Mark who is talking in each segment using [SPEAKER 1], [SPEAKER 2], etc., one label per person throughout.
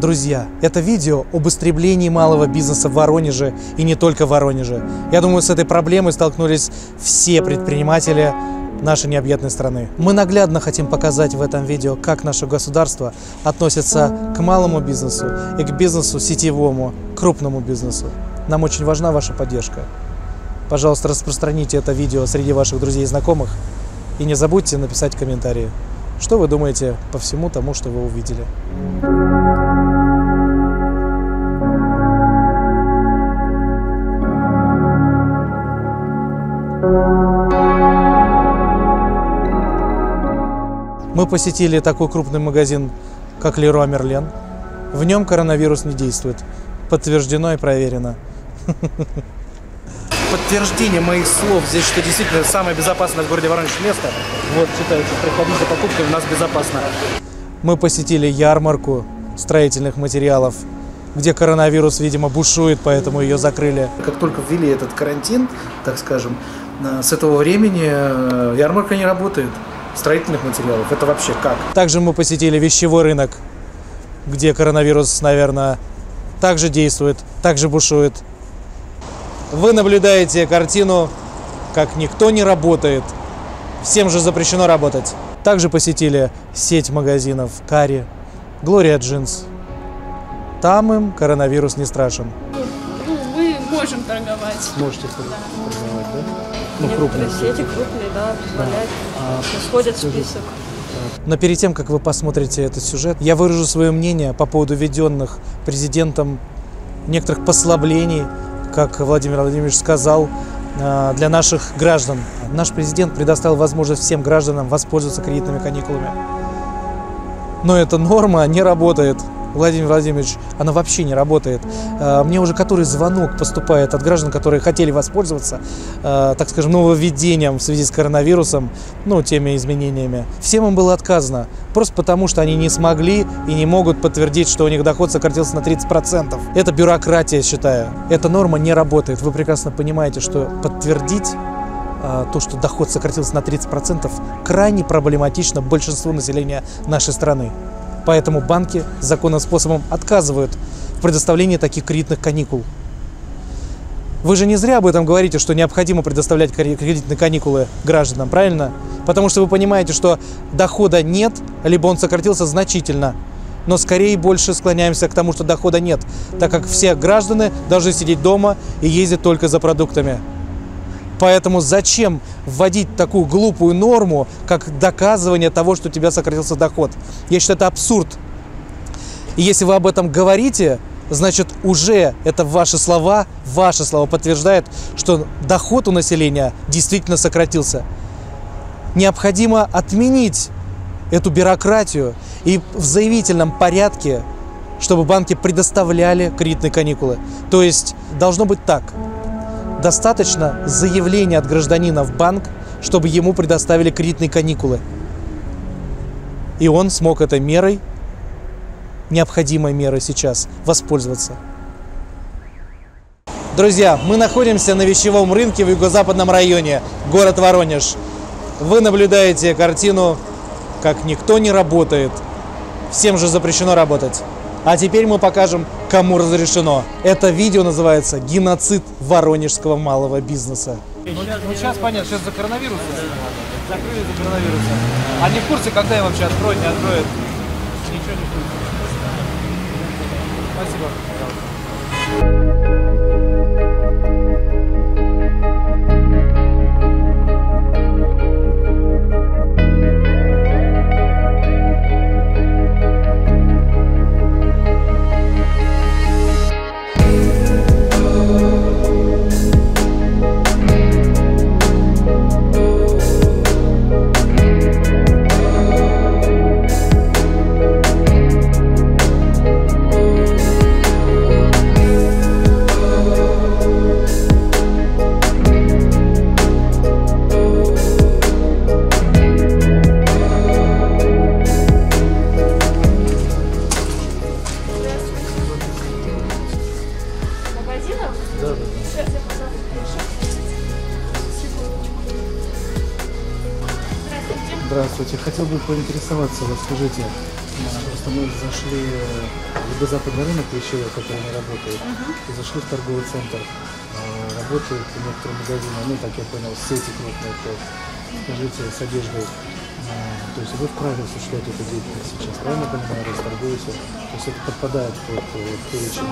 [SPEAKER 1] Друзья, это видео об истреблении малого бизнеса в Воронеже и не только в Воронеже. Я думаю, с этой проблемой столкнулись все предприниматели нашей необъятной страны. Мы наглядно хотим показать в этом видео, как наше государство относится к малому бизнесу и к бизнесу сетевому, крупному бизнесу. Нам очень важна ваша поддержка. Пожалуйста, распространите это видео среди ваших друзей и знакомых. И не забудьте написать комментарии, что вы думаете по всему тому, что вы увидели. Мы посетили такой крупный магазин, как Леруа Мерлен. В нем коронавирус не действует. Подтверждено и проверено. Подтверждение моих слов здесь, что действительно самое безопасное в городе Воронеж место. Вот, читайте, приходите за покупкой, у нас безопасно. Мы посетили ярмарку строительных материалов, где коронавирус, видимо, бушует, поэтому ее закрыли. Как только ввели этот карантин, так скажем, с этого времени ярмарка не работает. Строительных материалов. Это вообще как? Также мы посетили вещевой рынок, где коронавирус, наверное, также действует, также бушует. Вы наблюдаете картину, как никто не работает. Всем же запрещено работать. Также посетили сеть магазинов Кари, Глория Джинс. Там им коронавирус не страшен.
[SPEAKER 2] Мы можем торговать.
[SPEAKER 1] Можете торговать, да? Ну,
[SPEAKER 2] некоторые сети крупные, да, позволяют, входят в список.
[SPEAKER 1] Но перед тем, как вы посмотрите этот сюжет, я выражу свое мнение по поводу введенных президентом некоторых послаблений, как Владимир Владимирович сказал, для наших граждан. Наш президент предоставил возможность всем гражданам воспользоваться кредитными каникулами. Но эта норма не работает. Владимир Владимирович, она вообще не работает. Мне уже который звонок поступает от граждан, которые хотели воспользоваться, так скажем, нововведением в связи с коронавирусом, ну, теми изменениями. Всем им было отказано, просто потому что они не смогли и не могут подтвердить, что у них доход сократился на 30%. Это бюрократия, считаю. Эта норма не работает. Вы прекрасно понимаете, что подтвердить то, что доход сократился на 30%, крайне проблематично большинству населения нашей страны. Поэтому банки законным способом отказывают в предоставлении таких кредитных каникул. Вы же не зря об этом говорите, что необходимо предоставлять кредитные каникулы гражданам, правильно? Потому что вы понимаете, что дохода нет, либо он сократился значительно. Но скорее больше склоняемся к тому, что дохода нет, так как все граждане должны сидеть дома и ездить только за продуктами. Поэтому зачем вводить такую глупую норму, как доказывание того, что у тебя сократился доход? Я считаю, это абсурд. И если вы об этом говорите, значит, уже это ваши слова подтверждают, что доход у населения действительно сократился. Необходимо отменить эту бюрократию и в заявительном порядке, чтобы банки предоставляли кредитные каникулы. То есть должно быть так. Достаточно заявления от гражданина в банк, чтобы ему предоставили кредитные каникулы. И он смог этой мерой, необходимой мерой сейчас, воспользоваться. Друзья, мы находимся на вещевом рынке в юго-западном районе, город Воронеж. Вы наблюдаете картину, как никто не работает. Всем же запрещено работать. А теперь мы покажем, кому разрешено. Это видео называется «Геноцид воронежского малого бизнеса». Сейчас понятно, сейчас за коронавирус. Закрыли за коронавирус. Они в курсе, когда им вообще откроют, не откроют? Ничего не в курсе. Спасибо.
[SPEAKER 3] Здравствуйте. Хотел бы поинтересоваться, вот скажите, просто
[SPEAKER 1] мы зашли в юго-западный рынок вещевой, который не работает, и зашли в торговый центр. Работают некоторые магазины, ну, так я понял, сети крупные, то скажите, с одеждой. То есть вы вправе осуществлять эту деятельность сейчас, правильно понимаю, раз торгуете? То есть это подпадает под перечень.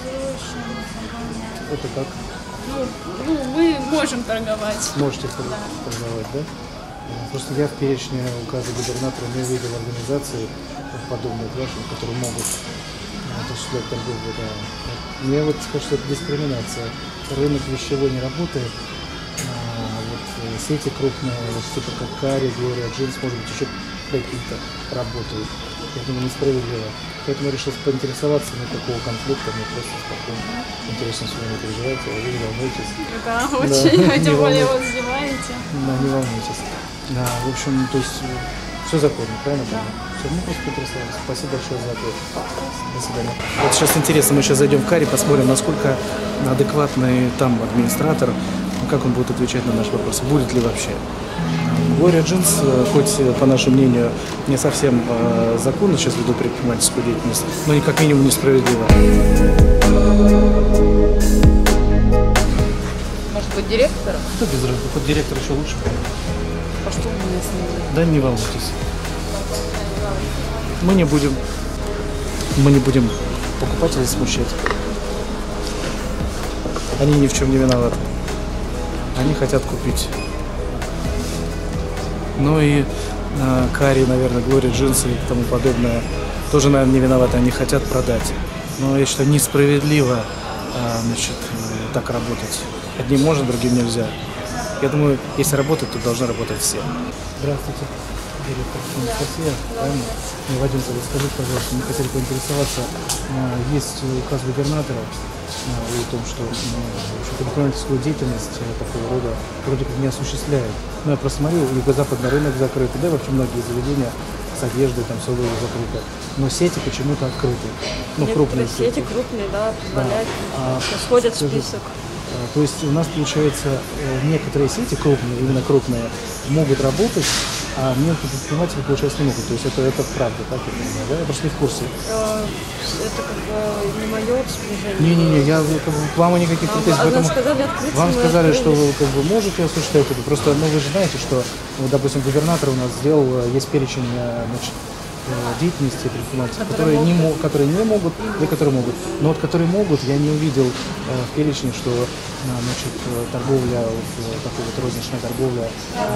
[SPEAKER 1] Это как?
[SPEAKER 3] Ну, мы можем торговать.
[SPEAKER 1] Можете торговать, да? Просто я в перечне указа губернатора не видел организации подобных ваших, которые могут осуществлять торговлю. Да. Мне вот скажу, что это дискриминация. Рынок вещевой не работает. Вот сети крупные, вот, типа как Кари, Глория, Джинс, может быть, еще какие-то работают. Я думаю, несправедливо. Поэтому я решил поинтересоваться, никакого конфликта, мне просто спокойно. Интересно, что вы не переживаете, а вы не волнуетесь.
[SPEAKER 3] Да, очень, тем более вот снимаете.
[SPEAKER 1] Да, не волнуйтесь. Да, в общем, то есть все законно, правильно? Да. Все, мы просто поинтересовались. Спасибо большое за ответ. До свидания. Вот сейчас интересно, мы сейчас зайдем в Кари, посмотрим, насколько адекватный там администратор, как он будет отвечать на наши вопросы, будет ли вообще. Глория Джинс, хоть, по нашему мнению, не совсем законно сейчас ведут предпринимательскую деятельность, но и как минимум несправедливо.
[SPEAKER 2] Может быть, директор?
[SPEAKER 1] Кто без разницы? Хоть директор еще лучше.
[SPEAKER 2] А что у меня с ним?
[SPEAKER 1] Да не волнуйтесь. Мы не будем покупателей смущать. Они ни в чем не виноваты. Они хотят купить. Ну и Кари, наверное, Глория Джинсы и тому подобное тоже, наверное, не виноваты. Они хотят продать. Но я считаю, несправедливо так работать. Одним можно, другим нельзя. Я думаю, если работать, то должны работать все. Здравствуйте. Директор Анастасия, правильно? Вадим, скажите, пожалуйста, мы хотели поинтересоваться, есть указ губернатора о том, что предпринимательскую деятельность такого рода вроде как не осуществляет. Но я просто смотрю, юго-западный рынок закрыт, да, вообще многие заведения с одеждой, там все закрыто. Но сети почему-то открыты. Ну, крупные
[SPEAKER 2] сети крупные, да, позволяют, входят в список.
[SPEAKER 1] То есть у нас, получается, некоторые сети крупные, именно крупные, могут работать, а мелкие предприниматели, получается, не могут. То есть это правда, так я понимаю, да? Я просто не в курсе.
[SPEAKER 2] Это как бы не мое распоряжение.
[SPEAKER 1] Не-не-не, я как бы, к вам никаких претензий.
[SPEAKER 2] Поэтому сказали открыть,
[SPEAKER 1] вам сказали, что вы как бы можете осуществлять это. Просто, ну, вы же знаете, что, вот, допустим, губернатор у нас сделал, есть перечень, значит, деятельности предпринимателей, которые не могут и которые могут. Но вот которые могут, я не увидел в перечне, что значит, торговля, такой вот розничная торговля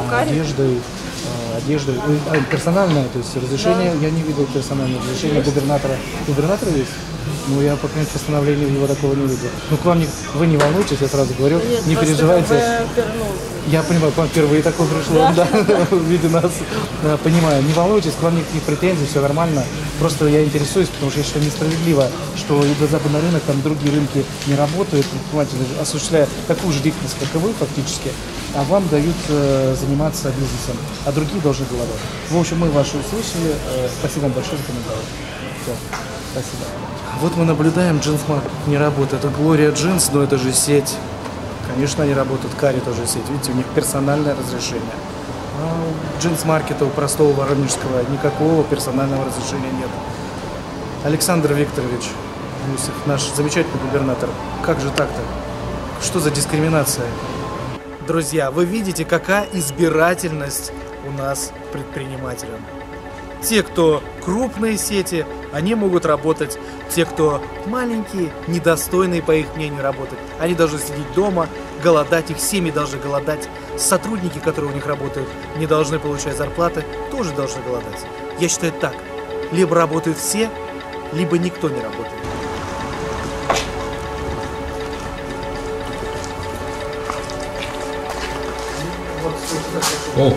[SPEAKER 1] одеждой, персональное, то есть разрешение, я не видел персональное разрешение губернатора. Губернатора есть? Ну, я, по крайней мере, постановления его такого не видел. Ну, к вам вы не волнуйтесь, я сразу говорю,
[SPEAKER 2] нет,
[SPEAKER 1] не переживайте. Я понимаю, к вам впервые такое пришло, да, в виде нас, понимаю. Не волнуйтесь, к вам никаких претензий, все нормально. Просто я интересуюсь, потому что я считаю несправедливо, что юго-западный рынок, там другие рынки не работают, предприниматели осуществляя такую же деятельность, как и вы, фактически, а вам дают заниматься бизнесом, а другие должны голодать. В общем, мы ваши услышали. Спасибо вам большое за комментарий. Все, спасибо. Вот мы наблюдаем, Джинс-маркет не работает. Это Глория Джинс, но это же сеть. Конечно, они работают, Кари тоже сеть. Видите, у них персональное разрешение. А у Джинс-маркета, у простого воронежского, никакого персонального разрешения нет. Александр Викторович Гусев, наш замечательный губернатор, как же так-то? Что за дискриминация? Друзья, вы видите, какая избирательность у нас предпринимателям. Те, кто крупные сети, они могут работать. Те, кто маленькие, недостойные, по их мнению, работать, они должны сидеть дома, голодать, их семьи должны голодать. Сотрудники, которые у них работают, не должны получать зарплаты, тоже должны голодать. Я считаю так. Либо работают все, либо никто не работает.
[SPEAKER 4] О,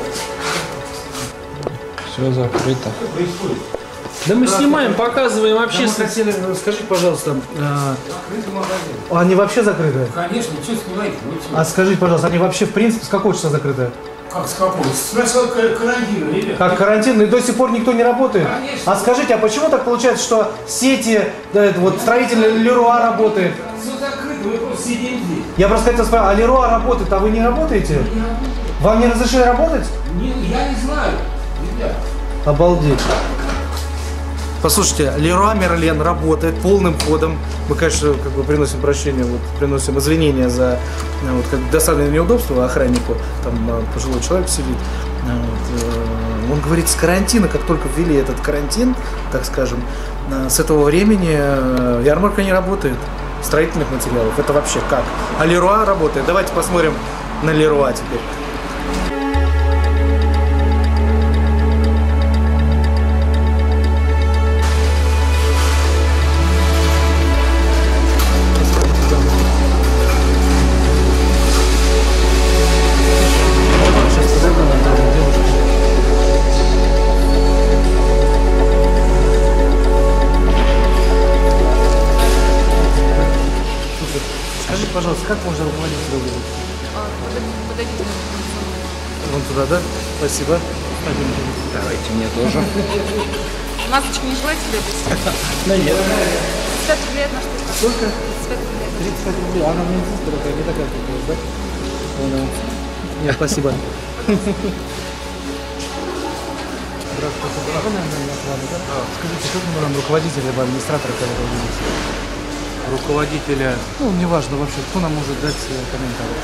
[SPEAKER 4] все закрыто.
[SPEAKER 5] Да мы снимаем, показываем общественно.
[SPEAKER 1] Скажите, пожалуйста, они вообще закрыты?
[SPEAKER 6] Конечно, что снимать?
[SPEAKER 1] А скажите, пожалуйста, они вообще в принципе с какого числа закрыты?
[SPEAKER 6] Как с какого? С начала карантина, ребят.
[SPEAKER 1] Как карантин, и до сих пор никто не работает?
[SPEAKER 6] Конечно.
[SPEAKER 1] А скажите, а почему так получается, что сети, да, это вот строительный Леруа работает?
[SPEAKER 6] Все закрыто, вы просто сидите здесь.
[SPEAKER 1] Я просто хотел спросить, а Леруа работает, а вы не работаете? Вам не разрешили работать?
[SPEAKER 6] Я не знаю, ребят.
[SPEAKER 1] Обалдеть. Послушайте, Леруа Мерлен работает полным ходом. Мы, конечно, как бы приносим прощение, вот, приносим извинения за вот, как доставленное неудобство охраннику. Там пожилой человек сидит. Вот, он говорит, с карантина, как только ввели этот карантин, так скажем, с этого времени ярмарка не работает. Строительных материалов. Это вообще как? А Леруа работает. Давайте посмотрим на Леруа теперь. Скажите, пожалуйста, как можно руководить выглядеть?
[SPEAKER 2] Подойдите.
[SPEAKER 1] Вон туда, да? Спасибо.
[SPEAKER 4] Давайте мне тоже.
[SPEAKER 2] Масочки не желаете лепить?
[SPEAKER 1] Да нет.
[SPEAKER 2] 35 рублей одна штука.
[SPEAKER 1] Сколько?
[SPEAKER 2] 35 рублей.
[SPEAKER 1] 35 рублей. Она мне не такая, как у вас, да? Нет, спасибо. Здравствуйте. Скажите, как мы нам руководителя либо администратора, который видите?
[SPEAKER 4] Руководителя.
[SPEAKER 1] Ну, неважно вообще, кто нам может дать комментарий.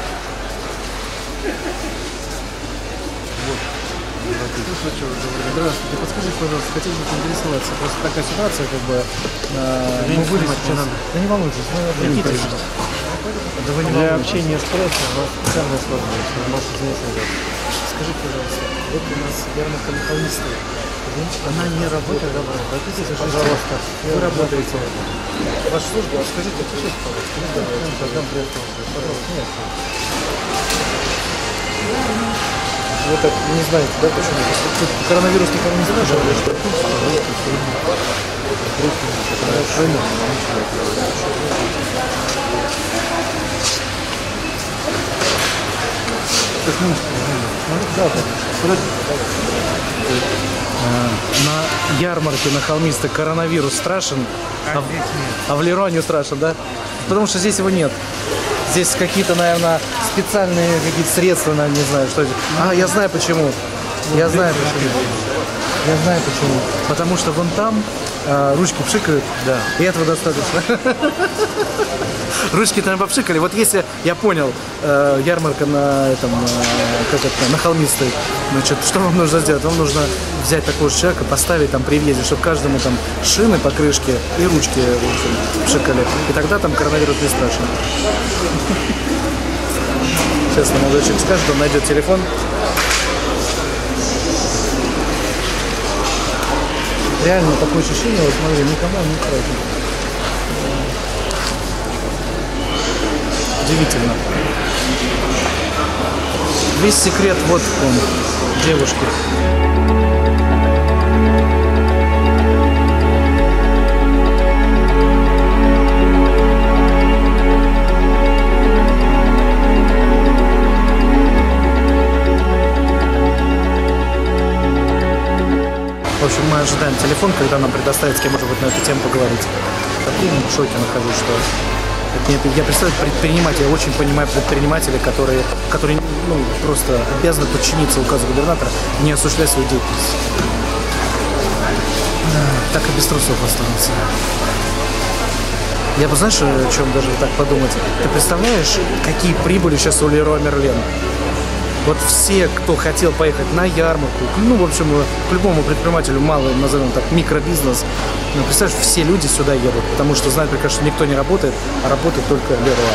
[SPEAKER 1] Здравствуйте, подскажите, пожалуйста, хотел бы поинтересоваться. Просто такая ситуация, как бы мы были сейчас. Да не волнуйтесь, мы отвлекитесь. Да вы не для общения с прессой у нас специальная сложность, вы можете заняться. Скажите, пожалуйста, вот у нас ярмарка металлистов. Она не работает, обратитесь, пожалуйста. Вы работаете. Ваша служба, скажите, отпишите, пожалуйста. Пожалуйста, нет. Вы так не знаете, да, почему? Тут коронавирус никого не заражает. На ярмарке на Холмистой коронавирус страшен, а в Леруа не страшен, да? Потому что здесь его нет. Здесь какие-то, наверное, специальные какие-то средства, наверное, не знаю, что это. А, я знаю почему. Я знаю почему. Я знаю почему. Потому что вон там ручки пшикают, да. И этого достаточно. Ручки там попшикали. Вот если, я понял, ярмарка на этом, на Холмистой, значит, что вам нужно сделать? Вам нужно взять такого же человека, поставить там при въезде, чтобы каждому там шины, покрышки и ручки, в общем, пшикали. И тогда там коронавирус не страшен. Сейчас нам молодой человек скажет, он найдет телефон. Реально такое ощущение, вот смотри, никому не страшно. Удивительно. Весь секрет вот он, девушки. В общем, мы ожидаем телефон, когда нам предоставят, с кем, может быть, на эту тему поговорить. В таком шоке нахожусь, что... Я представляю предпринимателя, очень понимаю предпринимателей, которые ну, просто обязаны подчиниться указу губернатора и не осуществлять свою деятельность. Так и без трусов останутся. Я бы, знаешь, о чем даже так подумать? Ты представляешь, какие прибыли сейчас у Леруа Мерлен? Вот все, кто хотел поехать на ярмарку, ну, в общем, к любому предпринимателю, малый, назовем так, микробизнес, ну, представляешь, все люди сюда едут, потому что знают прекрасно, что никто не работает, а работает только Леруа.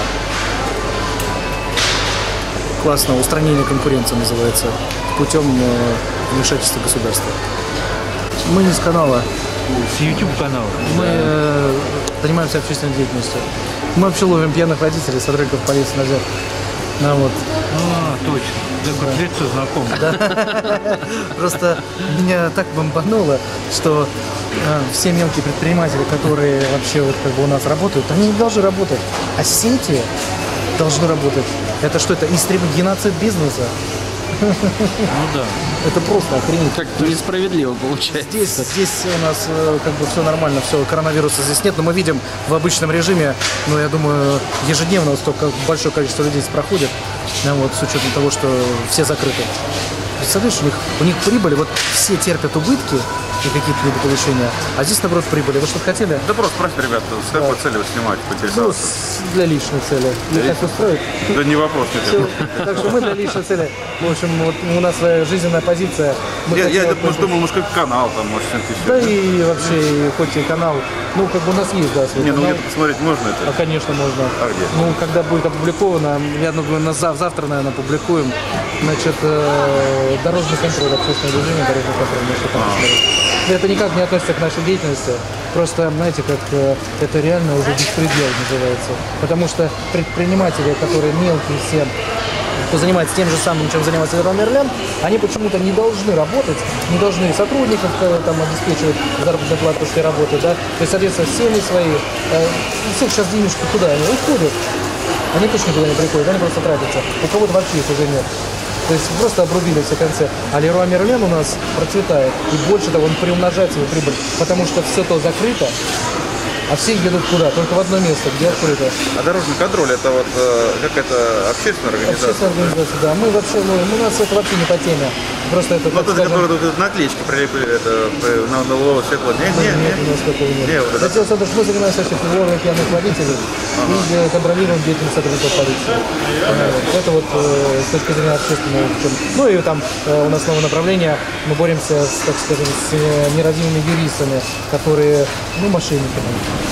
[SPEAKER 1] Классно, устранение конкуренции называется, путем вмешательства государства. Мы не с канала.
[SPEAKER 4] С YouTube канала.
[SPEAKER 1] Мы занимаемся общественной деятельностью. Мы вообще ловим пьяных водителей, сотрудников полиции на взятку. Вот.
[SPEAKER 4] А, точно. Да, лицо знакомое.
[SPEAKER 1] Да. Просто меня так бомбануло, что все мелкие предприниматели, которые вообще вот как бы у нас работают, они не должны работать, а сети должны работать. Это что, это геноцид бизнеса?
[SPEAKER 4] Ну да.
[SPEAKER 1] Это просто охренеть.
[SPEAKER 4] Как-то несправедливо получается.
[SPEAKER 1] Здесь у нас как бы все нормально, все, коронавируса здесь нет, но мы видим в обычном режиме, ну, я думаю, ежедневно вот столько большое количество людей здесь проходит, вот, с учетом того, что все закрыты. Представляешь, у них прибыль, вот все терпят убытки, и какие-то недопоучения. А здесь, наоборот, прибыли. Вы что-то хотели?
[SPEAKER 7] Да просто спросите, ребят, с какой целью вы снимаете,
[SPEAKER 1] Ну,
[SPEAKER 7] поинтересоваться?
[SPEAKER 1] для личной цели. Их так устроит?
[SPEAKER 7] Да не вопрос, нет.
[SPEAKER 1] Всё. Так что мы для личной цели. В общем, вот у нас своя жизненная позиция. Мы
[SPEAKER 7] Я
[SPEAKER 1] хотим вот
[SPEAKER 7] может, думал, может, как канал там, может, что-нибудь еще.
[SPEAKER 1] Да и вообще, и хоть и канал, ну, как бы у нас есть, да, свой
[SPEAKER 7] Не, ну
[SPEAKER 1] канал.
[SPEAKER 7] где-то посмотреть можно это?
[SPEAKER 1] А, конечно, можно.
[SPEAKER 7] А где?
[SPEAKER 1] Ну, когда будет опубликовано, я думаю, завтра, наверное, опубликуем, значит, дорожный контроль, общественное движение, дорожный контроль, можете там посмотреть. Это никак не относится к нашей деятельности, просто, знаете, как это реально уже беспредел называется. Потому что предприниматели, которые мелкие все, кто занимается тем же самым, чем занимается Леруа Мерлен, они почему-то не должны работать, не должны сотрудников там обеспечивать заработную плату после работы, да, то есть, соответственно, семьи свои, всех сейчас денежки куда? Они уходят, они точно никуда не приходят, они просто тратятся, у кого-то вообще их уже нет. То есть просто обрубили все концы. А Леруа Мерлен у нас процветает, и больше того, он приумножает свою прибыль, потому что все то закрыто, а все едут куда? Только в одно место, где открыто.
[SPEAKER 7] А дорожный контроль это вот какая-то общественная организация?
[SPEAKER 1] Общественная организация, да. Мы вообще, у нас это вообще не по теме. Просто это,
[SPEAKER 7] Ну,
[SPEAKER 1] так
[SPEAKER 7] это,
[SPEAKER 1] скажем...
[SPEAKER 7] которые тут наклеечки прилепили это, на лобовое стекло.
[SPEAKER 1] Нет, у нас такого нет.
[SPEAKER 7] Не, вот это.
[SPEAKER 1] Дело в том, что мы занимаемся вообще прибором пьяных водителей и контролируем деятельность сотрудников полиции. Это вот с точки зрения общественного. Ну и там у нас новое направление, мы боремся, так скажем, с нерадивыми юристами, которые, ну, мошенниками.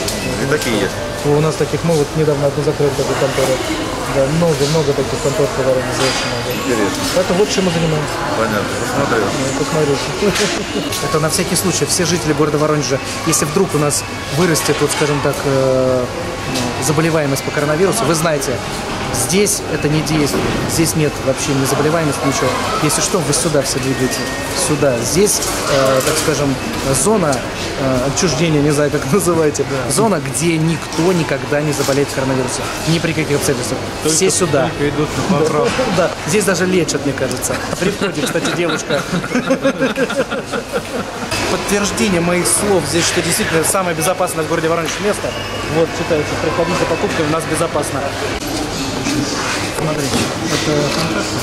[SPEAKER 7] И такие есть.
[SPEAKER 1] У нас таких, мы вот недавно одну закрыли такую контору. Да, много таких контор в Воронеже, очень много.
[SPEAKER 7] Интересно.
[SPEAKER 1] Это вот чем мы занимаемся.
[SPEAKER 7] Понятно. Посмотрел.
[SPEAKER 1] Посмотрите. Это на всякий случай, все жители города Воронежа, если вдруг у нас вырастет, вот скажем так, заболеваемость по коронавирусу, вы знаете, здесь это не действует, здесь нет вообще ни заболеваемости, ничего. Если что, вы сюда все двигаете, сюда. Здесь, так скажем, зона отчуждения, не знаю, как называете, зона, где никто никогда не заболеет коронавирусом, ни при каких обстоятельствах. Все сюда.
[SPEAKER 4] Только идут на поправку.
[SPEAKER 1] Да, здесь даже лечат, мне кажется. При входе, кстати, девушка. Подтверждение моих слов здесь, что действительно самое безопасное в городе Воронеж место. Вот, читайте, приходите за покупкой, у нас безопасно. Смотрите, это контракт.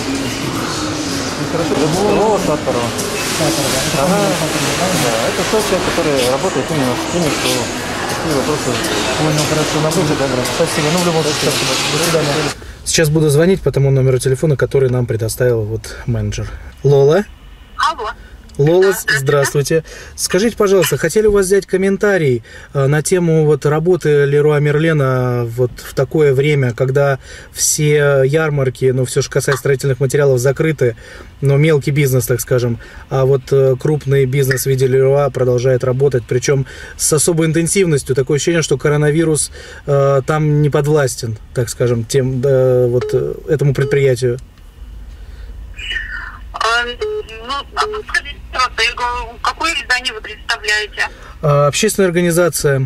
[SPEAKER 8] Любого Саттора. Это тот человек, который работает именно с теми, кто такие вопросы.
[SPEAKER 1] Понял, хорошо, на будьте добры. Спасибо. Ну, в любом случае, спасибо. До свидания. Сейчас буду звонить по тому номеру телефона, который нам предоставил вот менеджер. Лола?
[SPEAKER 9] Алло.
[SPEAKER 1] Лола, здравствуйте. Скажите, пожалуйста, хотели у вас взять комментарий на тему вот работы Леруа Мерлена вот в такое время, когда все ярмарки, ну, все, что касается строительных материалов, закрыты, но мелкий бизнес, так скажем, а вот крупный бизнес в виде Леруа продолжает работать, причем с особой интенсивностью. Такое ощущение, что коронавирус там не подвластен, так скажем, тем, вот этому предприятию.
[SPEAKER 9] Ну, скажите, какое издание вы представляете?
[SPEAKER 1] Общественная организация.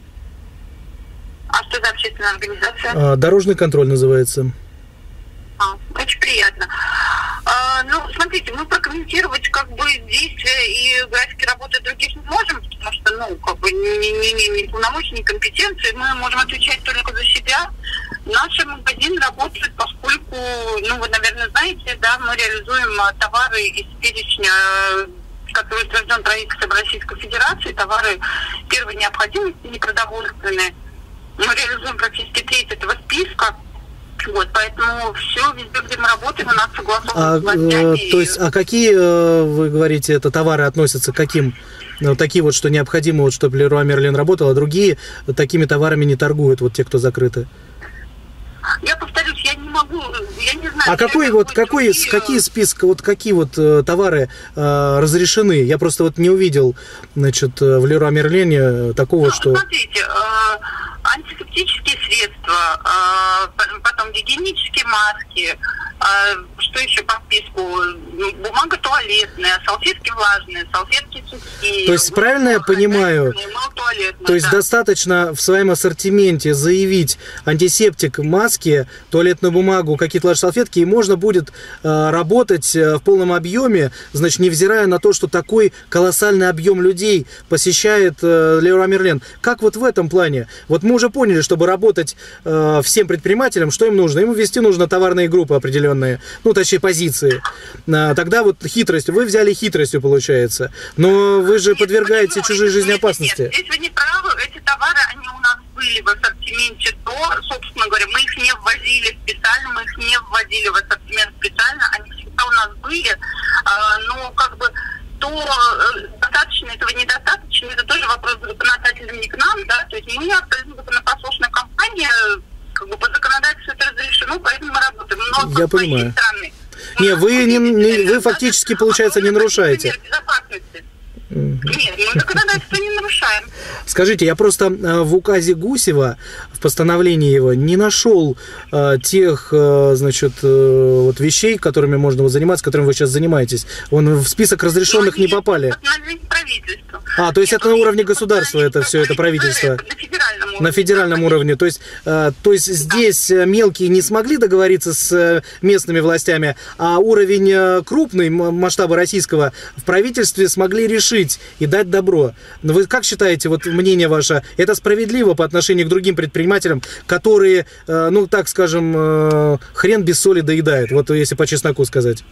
[SPEAKER 9] А что за общественная организация?
[SPEAKER 1] Дорожный контроль называется.
[SPEAKER 9] Очень приятно. Ну, смотрите, мы прокомментировать как бы действия и графики работы других не можем, потому что, ну, как бы не имеем ни полномочий, ни компетенции. Мы можем отвечать только за себя. Наш магазин работает, поскольку, ну, вы, наверное, знаете, да, мы реализуем товары из перечня, который утвержден правительством Российской Федерации, товары первой необходимости, непродовольственные. Мы реализуем практически треть этого списка. Вот, поэтому все, везде, где мы работаем, у нас согласовано с властями.
[SPEAKER 1] То есть, а какие, вы говорите, это товары относятся к каким? Ну, такие вот, что необходимо, вот, чтобы Леруа Мерлен работал, а другие такими товарами не торгуют, вот те, кто закрыты?
[SPEAKER 9] Я повторюсь, я не могу, я не знаю.
[SPEAKER 1] А какие списки, вот какие вот товары разрешены? Я просто вот не увидел, значит, в Леруа Мерлене такого,
[SPEAKER 9] ну,
[SPEAKER 1] что...
[SPEAKER 9] Смотрите, антисептические средства, потом гигиенические маски, что еще по списку? Бумага туалетная, салфетки влажные, салфетки сухие.
[SPEAKER 1] То есть, правильно я понимаю, то есть достаточно в своем ассортименте заявить антисептик, маски, туалетную бумагу, какие-то влажные салфетки, и можно будет работать в полном объеме, значит, невзирая на то, что такой колоссальный объем людей посещает Леруа Мерлен. Как вот в этом плане? Вот мы уже поняли, чтобы работать работать всем предпринимателям, что им нужно? Им ввести нужно товарные группы определенные, ну, точнее, позиции. Тогда вот хитростью, вы взяли хитростью, получается, но вы же подвергаете чужой жизни опасности.
[SPEAKER 9] Нет, здесь вы не правы, эти товары, они у нас были в ассортименте до, собственно говоря, мы их не ввозили специально, мы их не вводили в ассортимент специально, они всегда у нас были, но как бы то достаточно этого, недостаточно, это тоже вопрос законодателя не к нам, да, то есть мы абсолютно законопослушная компания, как бы по законодательству это разрешено, поэтому мы работаем. Но
[SPEAKER 1] я понимаю. Не, вы фактически, получается, не нарушаете.
[SPEAKER 9] Нет, мы законодательство не нарушаем.
[SPEAKER 1] Скажите, я просто в указе Гусева, в постановлении его, не нашел тех, значит, вот вещей, которыми можно заниматься, которыми вы сейчас занимаетесь. Вон в список разрешенных не попали. То есть это на уровне государства, это все, это правительство. На федеральном уровне. То есть здесь мелкие не смогли договориться с местными властями, а уровень крупный, масштаба российского, в правительстве смогли решить и дать добро. Но вы как считаете, вот мнение ваше, это справедливо по отношению к другим предпринимателям, которые, ну так скажем, хрен без соли доедают, вот если по чесноку сказать?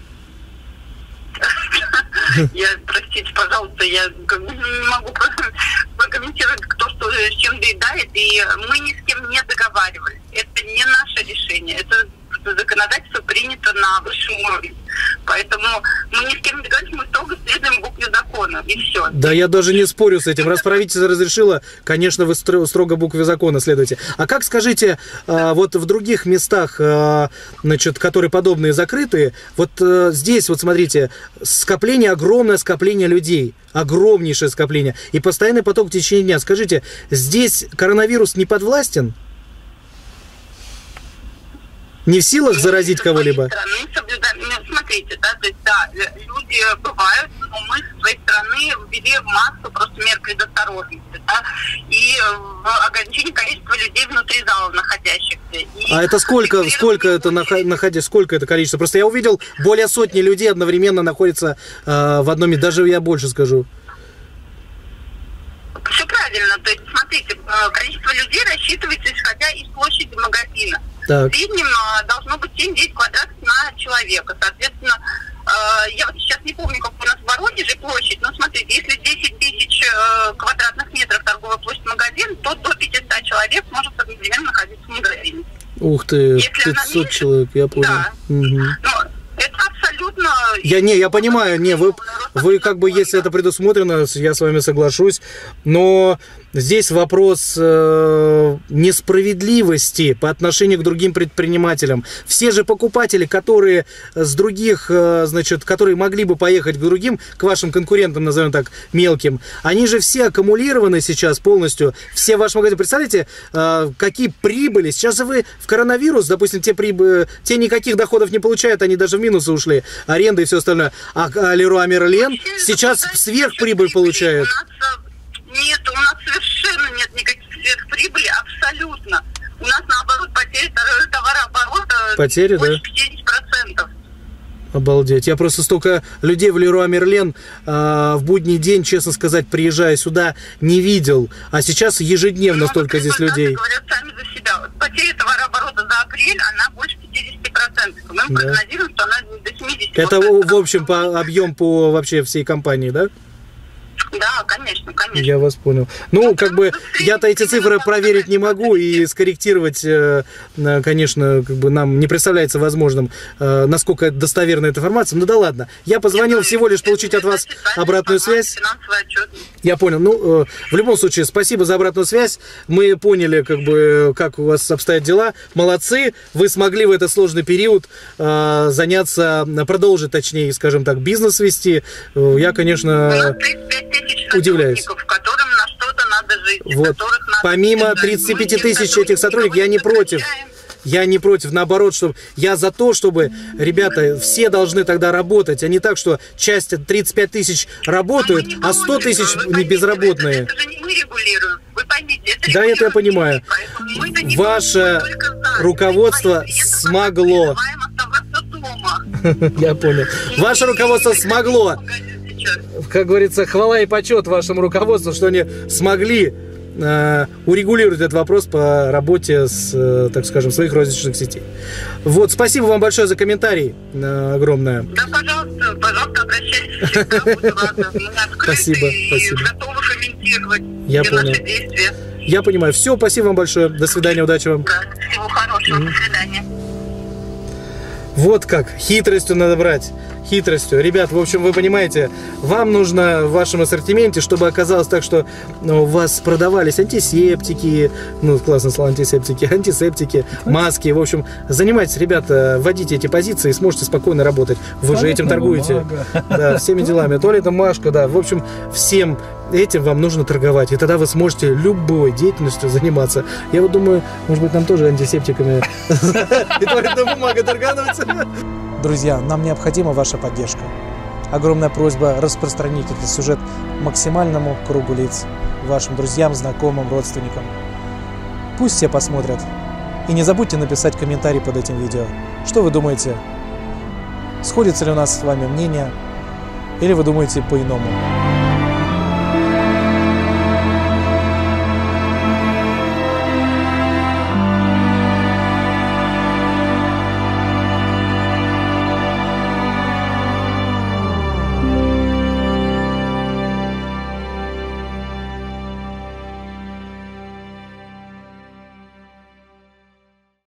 [SPEAKER 9] Простите, пожалуйста, я не могу прокомментировать, кто что с чем доедает, и мы ни с кем не договаривались. Это не наше решение, это законодательство принято на высшем уровне. Поэтому мы ни с кем не договорились, мы строго следуем букве закона, и все.
[SPEAKER 1] Да, я даже не спорю с этим. Раз правительство разрешило, конечно, вы строго букве закона следуете. А как, скажите, вот в других местах, значит, которые подобные закрытые, вот здесь, вот смотрите, скопление, огромное скопление людей, огромнейшее скопление, и постоянный поток в течение дня. Скажите, здесь коронавирус не подвластен? Не в силах заразить кого-либо?
[SPEAKER 9] Смотрите, да, то есть, да, люди бывают, но мы с своей стороны ввели в массу просто мер предосторожности, да, и в ограничении количества людей внутри зала находящихся.
[SPEAKER 1] А это сколько это количество? Просто я увидел, более сотни людей одновременно находятся в одном месте, даже я больше скажу.
[SPEAKER 9] Все правильно, то есть, смотрите, количество людей рассчитывается, исходя из площади магазина.
[SPEAKER 1] Так.
[SPEAKER 9] В среднем должно быть 7-10 квадратов на человека. Соответственно, я вот сейчас не помню, как у нас в Воронеже площадь, но смотрите, если 10 тысяч квадратных метров торговая площадь магазин, то до 500 человек может одновременно находиться в магазине.
[SPEAKER 1] Ух ты, 500 человек, я понял.
[SPEAKER 9] Да.
[SPEAKER 1] Угу.
[SPEAKER 9] Но это абсолютно...
[SPEAKER 1] Я понимаю, вы как бы, если это предусмотрено, я с вами соглашусь, но здесь вопрос несправедливости по отношению к другим предпринимателям. Все же покупатели, которые с других, значит, которые могли бы поехать к другим, к вашим конкурентам, назовем так, мелким, они же все аккумулированы сейчас полностью, все ваши магазины. Представляете, какие прибыли? Сейчас же вы в коронавирус, допустим, те никаких доходов не получают, они даже в минусы ушли, аренда и все остальное. А Леруа Мерлен сейчас сверхприбыль получает.
[SPEAKER 9] Нет, у нас совершенно нет никаких сверхприбыли, абсолютно. У нас, наоборот, потери товарооборота больше 50%.
[SPEAKER 1] Обалдеть. Я просто столько людей в Леруа Мерлен в будний день, честно сказать, приезжая сюда, не видел. А сейчас ежедневно столько здесь людей.
[SPEAKER 9] Говорят сами за себя. Потеря товарооборота за апрель, она больше 50%. Мы прогнозируем, что она до 70%.
[SPEAKER 1] Это, в общем, по объем по вообще всей компании, да?
[SPEAKER 9] Да, конечно, конечно.
[SPEAKER 1] Я вас понял. Ну, как бы, я-то эти цифры проверить не могу и скорректировать, конечно, как бы нам не представляется возможным, насколько достоверна эта информация. Ну да ладно. Я позвонил всего лишь получить от вас обратную связь. Я понял. Ну, в любом случае, спасибо за обратную связь. Мы поняли, как бы, как у вас обстоят дела. Молодцы. Вы смогли в этот сложный период заняться, продолжить, точнее, скажем так, бизнес вести. Я, конечно, удивляюсь.
[SPEAKER 9] Которым на что-то надо жить.
[SPEAKER 1] Вот. Помимо 35 тысяч этих сотрудников, я не против. Я не против, наоборот, чтобы я за то, чтобы, ребята, все должны тогда работать, а не так, что часть 35 тысяч работают, а 100 тысяч не безработные.
[SPEAKER 9] Это же не мы регулируем, вы поймите.
[SPEAKER 1] Да, это я понимаю. Ваше руководство смогло. Я понял. Ваше руководство смогло. Как говорится, хвала и почет вашему руководству, что они смогли урегулируют этот вопрос по работе с, так скажем, своих розничных сетей. Вот, спасибо вам большое за комментарий, огромное.
[SPEAKER 9] Да, пожалуйста, обращайтесь. Всегда буду рада. Мы открыты и готовы комментировать наши действия.
[SPEAKER 1] Я понимаю. Все, спасибо вам большое. До свидания, удачи вам.
[SPEAKER 9] Да, всего хорошего, до свидания.
[SPEAKER 1] Вот как. Хитростью надо брать. Хитростью. Ребят, в общем, вы понимаете, вам нужно в вашем ассортименте, чтобы оказалось так, что у вас продавались антисептики, ну, классное слово, антисептики, маски. В общем, занимайтесь, ребята, вводите эти позиции и сможете спокойно работать. Вы же этим торгуете. Да, всеми делами. Туалетная бумажка, да. В общем, всем этим вам нужно торговать. И тогда вы сможете любой деятельностью заниматься. Я вот думаю, может быть, нам тоже антисептиками и туалетная бумага торговать. Друзья, нам необходима ваша поддержка. Огромная просьба распространить этот сюжет максимальному кругу лиц, вашим друзьям, знакомым, родственникам. Пусть все посмотрят. И не забудьте написать комментарий под этим видео. Что вы думаете? Сходится ли у нас с вами мнение? Или вы думаете по-иному?